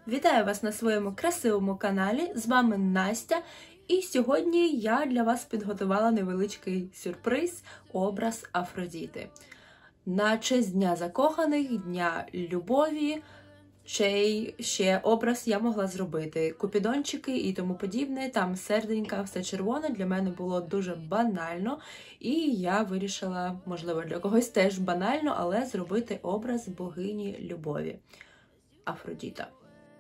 Вітаю вас на своєму красивому каналі, з вами Настя, і сьогодні я для вас підготувала невеличкий сюрприз – образ Афродіти. На честь Дня закоханих, Дня любові, ще образ я могла зробити. Купідончики і тому подібне, там серденька, все червоне, для мене було дуже банально. І я вирішила, можливо для когось теж банально, але зробити образ богині любові – Афродіта.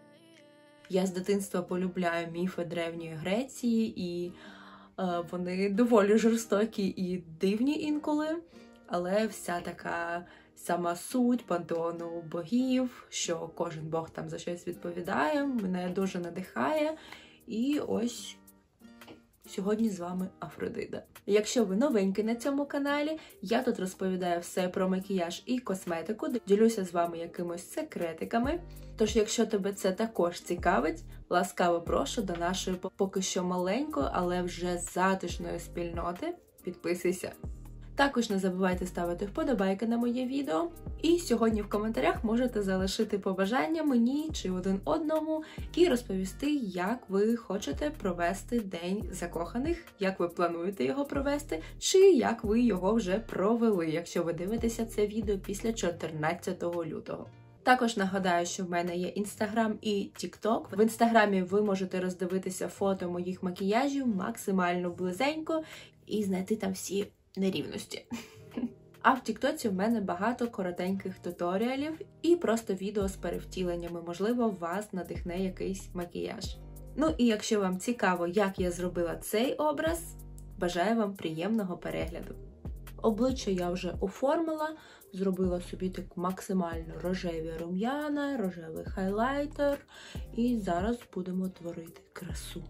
Я з дитинства полюбляю міфи Древньої Греції, і вони доволі жорстокі і дивні інколи, але вся така сама суть пантеону богів, що кожен бог там за щось відповідає, мене дуже надихає. І ось сьогодні з вами Афродита. Якщо ви новенькі на цьому каналі, я тут розповідаю все про макіяж і косметику, ділюся з вами якимось секретиками. Тож, якщо тебе це також цікавить, ласкаво прошу до нашої поки що маленької, але вже затишної спільноти. Підписуйся. Також не забувайте ставити вподобайки на моє відео. І сьогодні в коментарях можете залишити побажання мені чи один одному і розповісти, як ви хочете провести День закоханих, як ви плануєте його провести, чи як ви його вже провели, якщо ви дивитеся це відео після 14 лютого. Також нагадаю, що в мене є Інстаграм і Тікток. В Інстаграмі ви можете роздивитися фото моїх макіяжів максимально близенько і знайти там всі нерівності. А в Тіктоці в мене багато коротеньких туторіалів і просто відео з перевтіленнями. Можливо, вас надихне якийсь макіяж. Ну і якщо вам цікаво, як я зробила цей образ, бажаю вам приємного перегляду. Обличчя я вже оформила, зробила собі так максимально рожеві рум'яна, рожевий хайлайтер. І зараз будемо творити красу.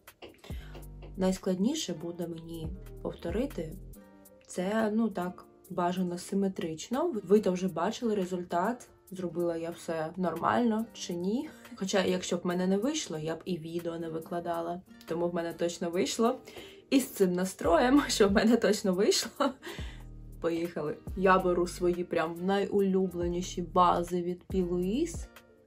Найскладніше буде мені повторити це, так, бажано симетрично. Ви то вже бачили результат, зробила я все нормально чи ні. Хоча, якщо б в мене не вийшло, я б і відео не викладала. Тому в мене точно вийшло. І з цим настроєм, що в мене точно вийшло. Поїхали. Я беру свої прям найулюбленіші бази від P. Louise.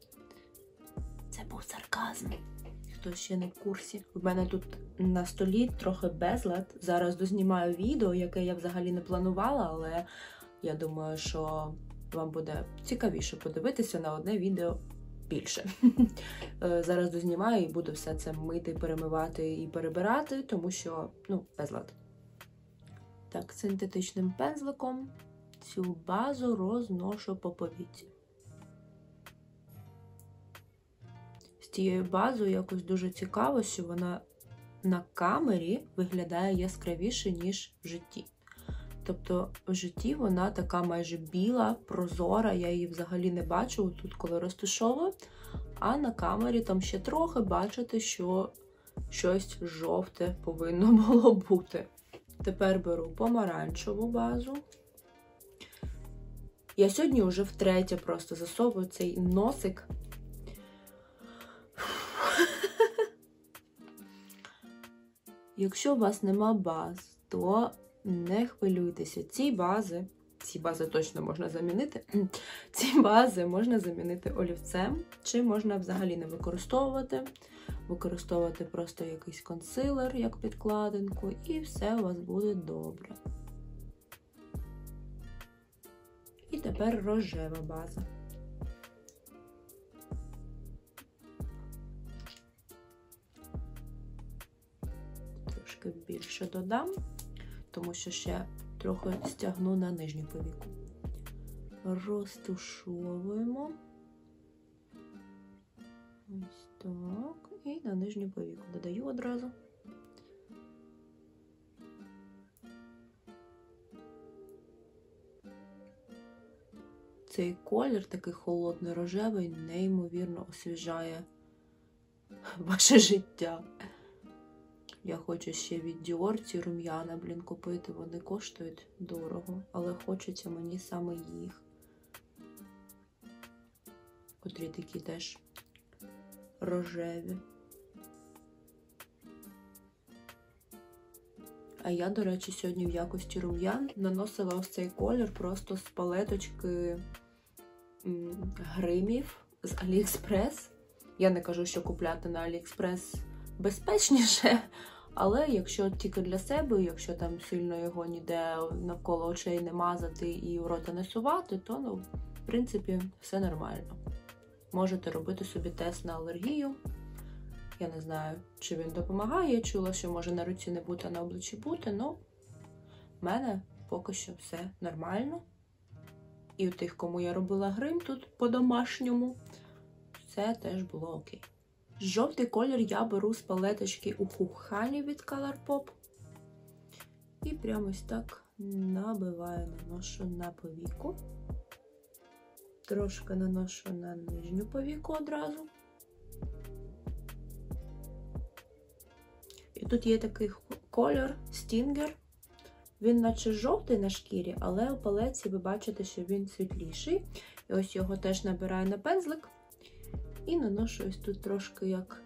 Це був сарказм. Хто ще не в курсі. В мене тут на столі трохи безлад. Зараз дознімаю відео, яке я взагалі не планувала, але я думаю, що вам буде цікавіше подивитися на одне відео більше. Зараз дознімаю і буду все це мити, перемивати і перебирати, тому що, безлад. Так, синтетичним пензликом цю базу розношу по повіці. З цією базою якось дуже цікаво, що вона на камері виглядає яскравіше, ніж в житті. Тобто в житті вона така майже біла, прозора, я її взагалі не бачу тут, коли розташовую, а на камері там ще трохи бачите, що щось жовте повинно було бути. Тепер беру помаранчеву базу. Я сьогодні вже втретє просто засовую цей носик. Якщо у вас нема баз, то не хвилюйтеся. Ці бази точно можна замінити. Ці бази можна замінити олівцем, чи можна взагалі не використовувати. Використовувати просто якийсь консилер, як підкладинку, і все у вас буде добре. І тепер рожева база. Трошки більше додам, тому що ще трохи стягну на нижню повіку. Розтушовуємо. Ось так. І на нижню повіку додаю одразу. Цей колір, такий холодний рожевий, неймовірно освіжає ваше життя. Я хочу ще від Dior ці рум'яна, купити. Вони коштують дорого, але хочеться мені саме їх. Котрі такі теж рожеві. А я, до речі, сьогодні в якості рум'ян наносила ось цей колір просто з палеточки гримів з AliExpress. Я не кажу, що купляти на AliExpress безпечніше, але якщо тільки для себе, якщо там сильно його ніде навколо очей не мазати і в рота не сувати, то, ну, в принципі, все нормально. Можете робити собі тест на алергію. Я не знаю, чи він допомагає. Я чула, що може на руці не бути, а на обличчі бути, але в мене поки що все нормально. І у тих, кому я робила грим тут по-домашньому, все теж було окей. Жовтий колір я беру з палеточки у Honey від Colourpop. І прямо ось так набиваю, наношу на повіку. Трошки наношу на нижню повіку одразу. І тут є такий колір Stinger. Він наче жовтий на шкірі, але у палеці ви бачите, що він світліший. І ось його теж набираю на пензлик. І наношу ось тут трошки як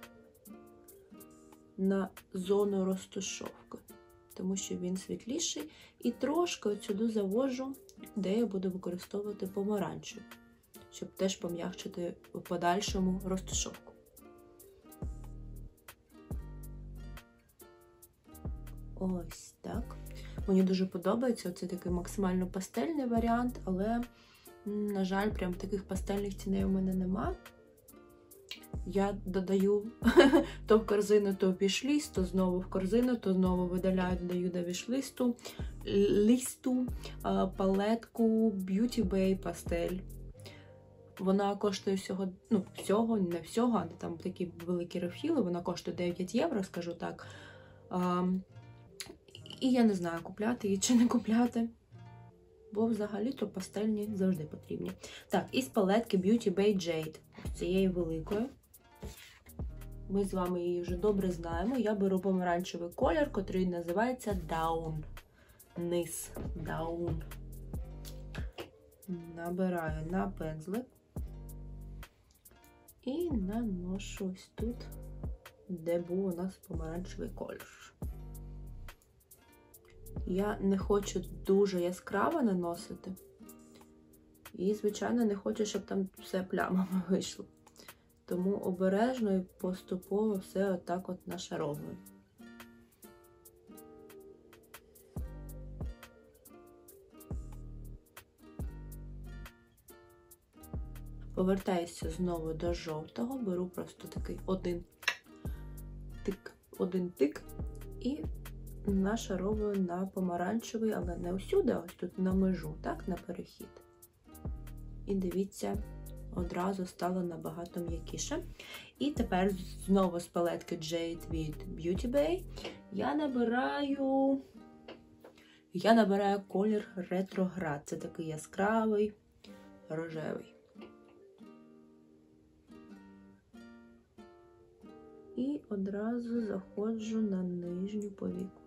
на зону розташовки, тому що він світліший. І трошки от сюди завожу, де я буду використовувати помаранчеву, щоб теж пом'якшити в подальшому розташовку. Ось так. Мені дуже подобається, оце такий максимально пастельний варіант, але, на жаль, прям таких пастельних тіней у мене нема. Я додаю то в корзину, то в віш-ліст, то знову в корзину, то знову видаляю, додаю до віш-листу палетку Beauty Bay Pastel. Вона коштує всього, ну, не всього, а там такі великі рефіли, вона коштує 9 євро, скажу так. І я не знаю, купляти її чи не купляти, бо взагалі-то пастельні завжди потрібні. Так, із палетки Beauty Bay Jade, цієї великої. Ми з вами її вже добре знаємо. Я беру помаранчевий колір, котрий називається Down. Низ. Down. Набираю на пензлик. І наношу ось тут, де був у нас помаранчевий колір. Я не хочу дуже яскраво наносити. І, звичайно, не хочу, щоб там все плямами вийшло. Тому обережно і поступово все отак от нашаровую. Повертаюся знову до жовтого, беру просто такий один тик і нашаровую на помаранчевий, але не усюди, а ось тут на межу, так, на перехід. І дивіться, одразу стало набагато м'якіше. І тепер знову з палетки Jade від Beauty Bay я набираю колір Retrograde. Це такий яскравий, рожевий. І одразу заходжу на нижню повіку.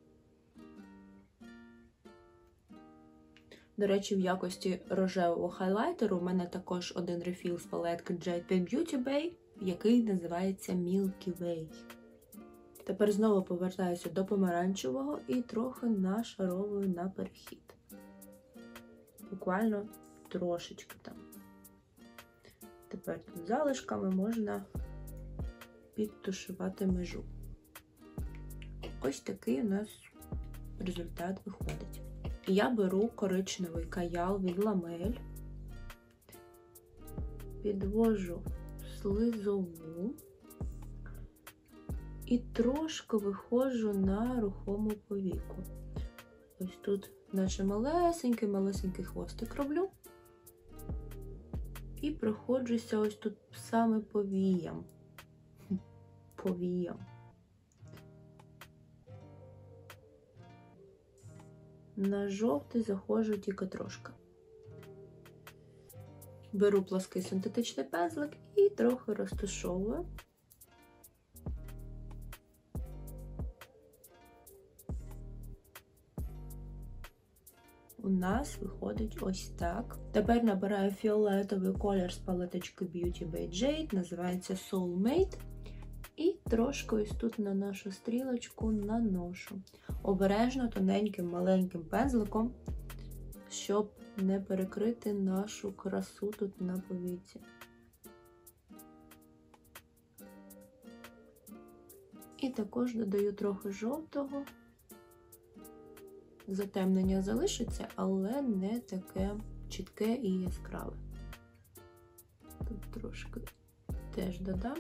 До речі, в якості рожевого хайлайтеру в мене також один рефіл з палетки Jade від Beauty Bay, який називається Milky Way. Тепер знову повертаюся до помаранчевого і трохи нашаровую на перехід. Буквально трошечки там. Тепер тут залишками можна підтушувати межу. Ось такий у нас результат виходить. Я беру коричневий каял від Ламель, підвожу слизову і трошки виходжу на рухому повіку. Ось тут наче малесенький хвостик роблю і проходжуся ось тут саме повіям. На жовтий заходжу тільки трошки. Беру плоский синтетичний пензлик і трохи розташовую. У нас виходить ось так. Тепер набираю фіолетовий колір з палеточки Beauty Bay Jade, називається Soulmate. І трошки ось тут на нашу стрілочку наношу. Обережно тоненьким маленьким пензликом, щоб не перекрити нашу красу тут на повіці. І також додаю трохи жовтого. Затемнення залишиться, але не таке чітке і яскраве. Тут трошки теж додам.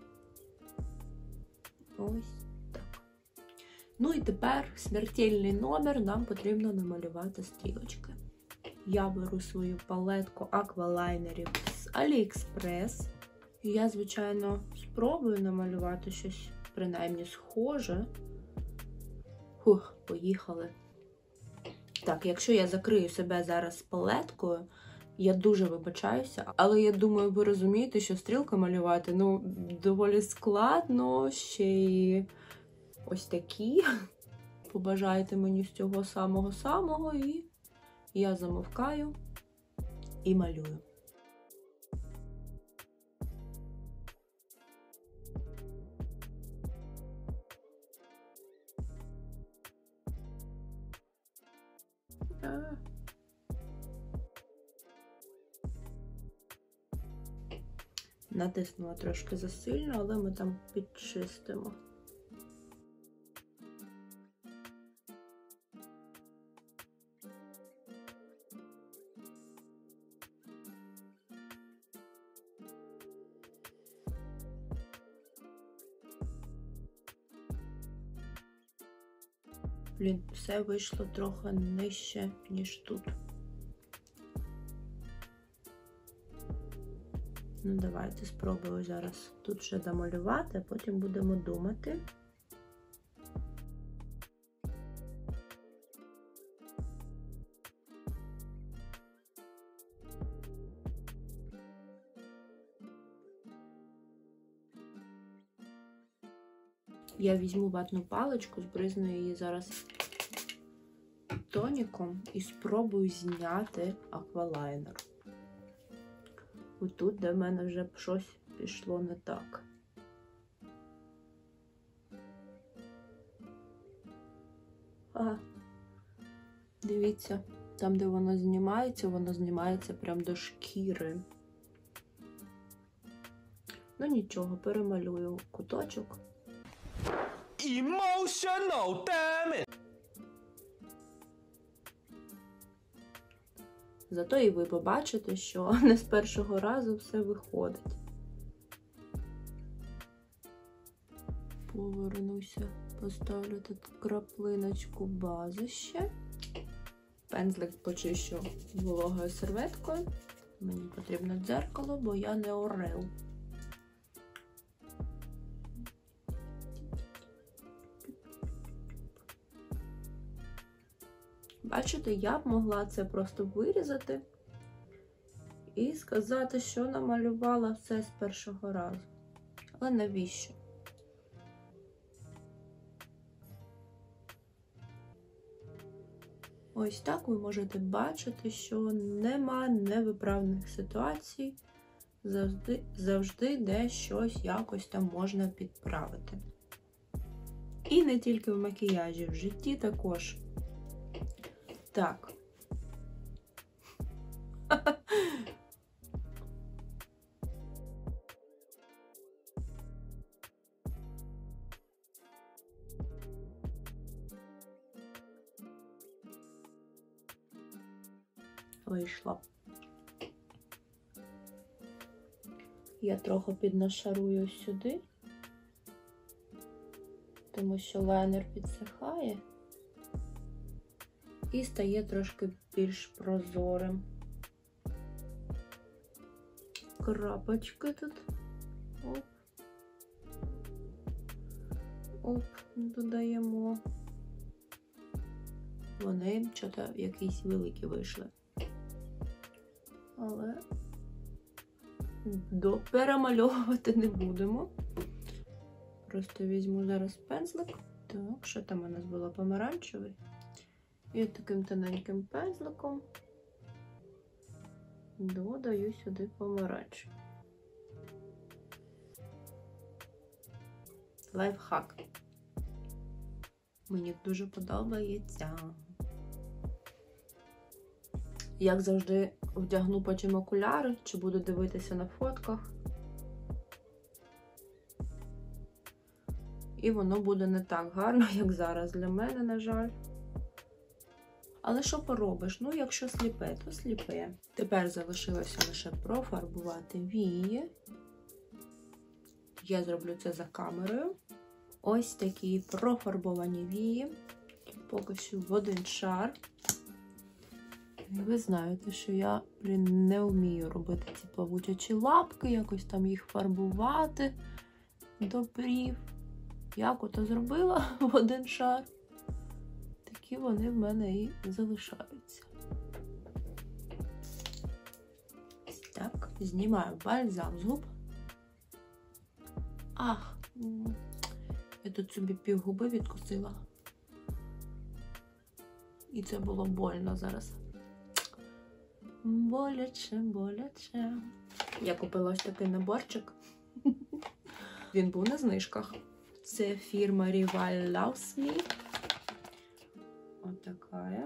Ось так. Ну і тепер смертельний номер, нам потрібно намалювати стрілочки. Я беру свою палетку аквалайнерів з AliExpress. І я, звичайно, спробую намалювати щось, принаймні, схоже. Фух, поїхали. Так, якщо я закрию себе зараз палеткою, я дуже вибачаюся, але я думаю, ви розумієте, що стрілки малювати, ну, доволі складно, ще й ось такі. Побажайте мені з цього самого-самого, і я замовкаю і малюю. Натиснула трошки засильно, але ми там підчистимо. Блін, все вийшло трохи нижче, ніж тут. Ну, давайте спробую зараз тут ще домалювати, а потім будемо думати. Я візьму ватну паличку, збризну її зараз тоніком і спробую зняти аквалайнер. Отут, де в мене вже щось пішло не так. Ага. Дивіться, там, де воно знімається прям до шкіри. Ну нічого, перемалюю куточок. Emotional, damn it! Зато і ви побачите, що не з першого разу все виходить. Повернуся, поставлю тут краплиночку бази ще. Пензлик почищу вологою серветкою. Мені потрібно дзеркало, бо я не орел. Бачите, я б могла це просто вирізати і сказати, що намалювала все з першого разу. Але навіщо? Ось так ви можете бачити, що нема невиправних ситуацій, завжди десь щось якось там можна підправити. І не тільки в макіяжі, в житті також. Так. Вийшла. Я трохи піднашарую сюди, тому що лайнер підсихає і стає трошки більш прозорим. Крапочки тут. Оп. Оп, додаємо. Вони що-то якісь великі вийшли. Але перемальовувати не будемо. Просто візьму зараз пензлик. Так, що там у нас було? Помаранчевий. І таким тоненьким пензликом додаю сюди помаранч. Лайфхак. Мені дуже подобається. Як завжди, вдягну потім окуляри, чи буду дивитися на фотках. І воно буде не так гарно, як зараз для мене, на жаль. Але що поробиш? Ну, якщо сліпе, то сліпе. Тепер залишилося лише профарбувати вії. Я зроблю це за камерою. Ось такі профарбовані вії. Поки що в один шар. І ви знаєте, що я, не вмію робити ці плавучі лапки, якось там їх фарбувати до брів. Як ото зробила в один шар, такі вони в мене і залишаються. Так, знімаю бальзам з губ. Ах, я тут собі півгуби відкусила. І це було больно зараз. Боляче, боляче. Я купила ось такий наборчик. Він був на знижках. Це фірма Rival Loves Me. Ось така.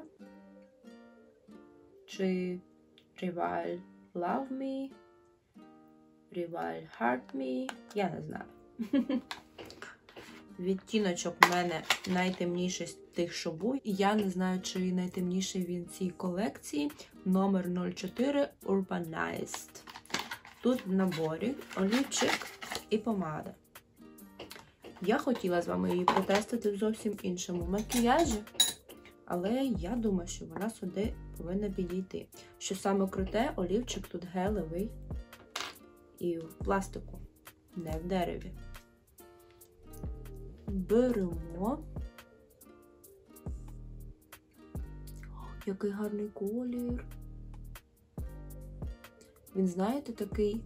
Чи Rival Love Me. Rival Heart Me. Я не знаю. Відтіночок в мене найтемніший з тих, що був. І я не знаю, чи найтемніший він в цій колекції. Номер 04 Urbanized. Тут в наборі олівчик і помада. Я хотіла з вами її протестити в зовсім іншому макіяжі, але я думаю, що вона сюди повинна підійти. Що саме круте, олівчик тут гелевий і в пластику, не в дереві. Беремо. Який гарний колір. Він, знаєте, такий,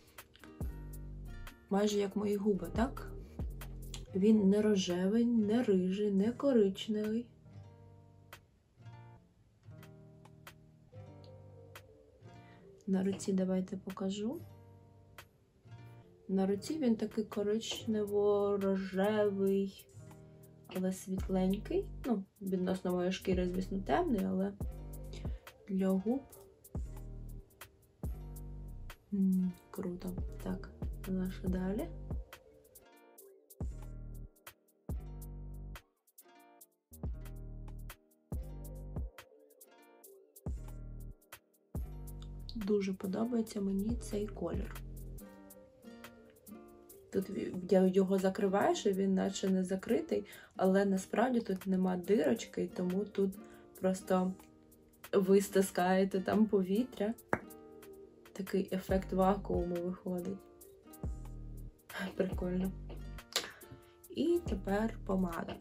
майже як мої губи, так? Він не рожевий, не рижий, не коричневий. На руці давайте покажу. На руці він такий коричнево-рожевий, але світленький. Ну, відносно моєї шкіри, звісно, темний, але для губ круто. Так, наша далі. Дуже подобається мені цей колір. Тут його закриваєш, і він наче не закритий, але насправді тут нема дирочки, тому тут просто ви стискаєте там повітря. Такий ефект вакууму виходить. Прикольно. І тепер помада.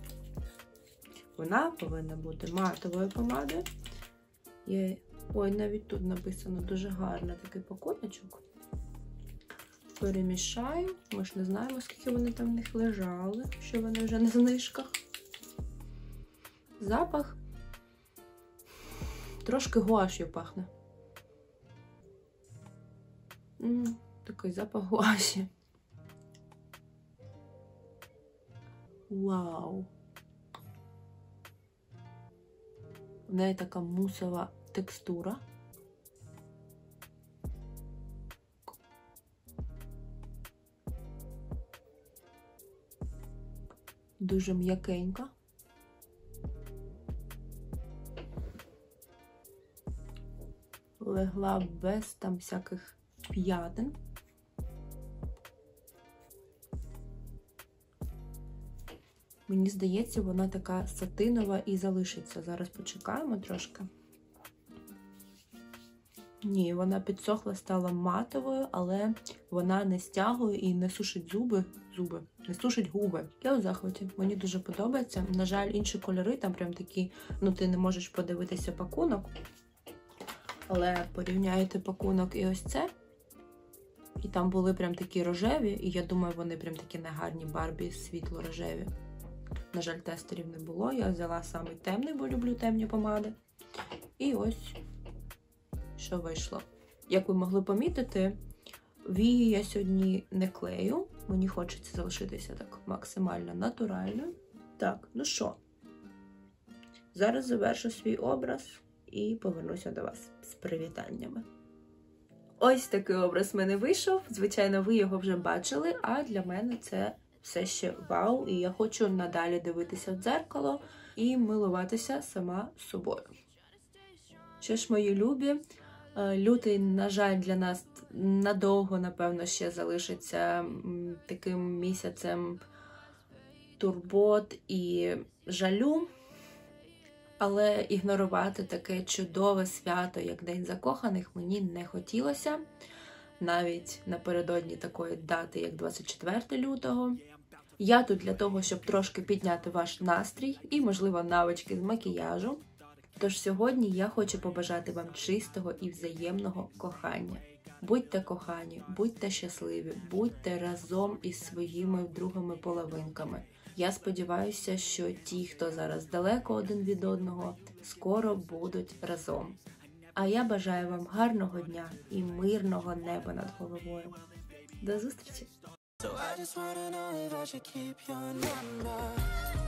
Вона повинна бути матовою помадою. Ой, навіть тут написано дуже гарно такий пакуночок. Перемішаю. Ми ж не знаємо, скільки вони там в них лежали, що вони вже на знижках. Запах трошки гуаш'ю пахне. Такий запах гуаші. Вау! В неї така мусова текстура. Дуже м'якенька. Легла без там всяких п'ятин. Мені здається, вона така сатинова і залишиться. Зараз почекаємо трошки. Ні, вона підсохла, стала матовою, але вона не стягує і не сушить не сушить губи. Я у захваті, мені дуже подобається. На жаль, інші кольори там прям такі, ну ти не можеш подивитися пакунок. Але порівняєте пакунок і ось це. І там були прям такі рожеві, і я думаю, вони прям такі негарні Барбі, світло-рожеві. На жаль, тестерів не було, я взяла саме темний, бо люблю темні помади. І ось, що вийшло. Як ви могли помітити, вії я сьогодні не клею. Мені хочеться залишитися так максимально натуральною. Так, ну що, зараз завершу свій образ і повернуся до вас з привітаннями. Ось такий образ в мене вийшов. Звичайно, ви його вже бачили, а для мене це все ще вау, і я хочу надалі дивитися в дзеркало і милуватися сама собою. Що ж, мої любі, лютий, на жаль, для нас надовго, напевно, ще залишиться таким місяцем турбот і жалю, але ігнорувати таке чудове свято, як День закоханих, мені не хотілося, навіть напередодні такої дати, як 24 лютого. Я тут для того, щоб трошки підняти ваш настрій і, можливо, навички з макіяжу. Тож сьогодні я хочу побажати вам чистого і взаємного кохання. Будьте кохані, будьте щасливі, будьте разом із своїми другими половинками. Я сподіваюся, що ті, хто зараз далеко один від одного, скоро будуть разом. А я бажаю вам гарного дня і мирного неба над головою. До зустрічі! So I just wanna know if I should keep your number.